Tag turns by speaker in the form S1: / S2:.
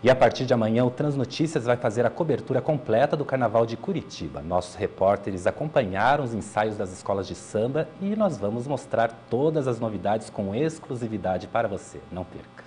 S1: E a partir de amanhã, o Transnotícias vai fazer a cobertura completa do Carnaval de Curitiba. Nossos repórteres acompanharam os ensaios das escolas de samba e nós vamos mostrar todas as novidades com exclusividade para você. Não perca!